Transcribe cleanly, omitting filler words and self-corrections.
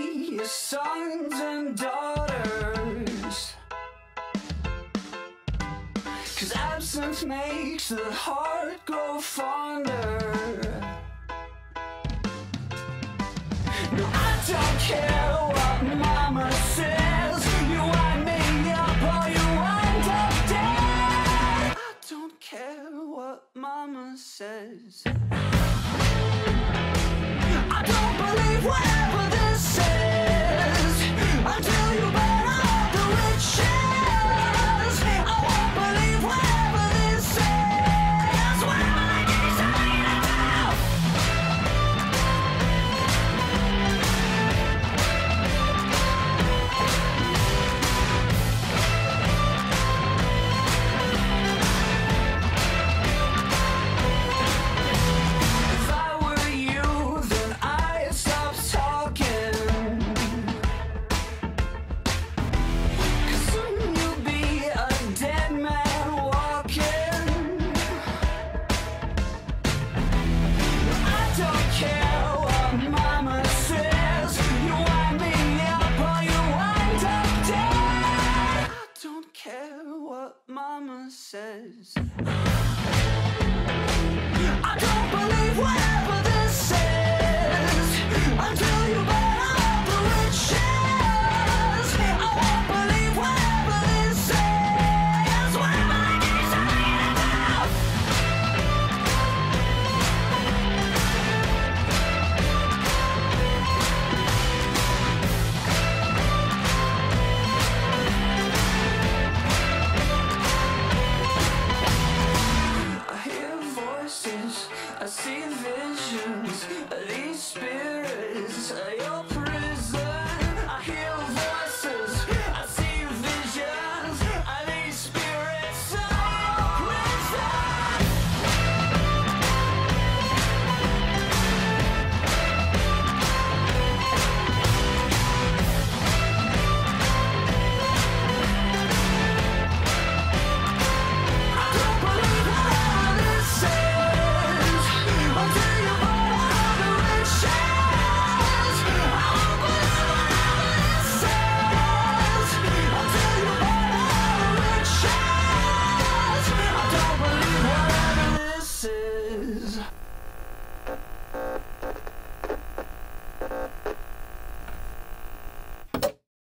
be your sons and daughters. 'Cause absinthe makes the heart grow fonder. No, I don't care what mama says. You wind me up or you wind up dead. I don't care what mama says. I don't believe whatever this says until you burn all the riches. I won't believe whatever this says. Whatever they need to tell me to do. If I were you, then I'd stop talking. 'Cause soon you'll be a dead man walking. I don't care what mama says. You wind me up or you wind up dead. I don't care what mama says.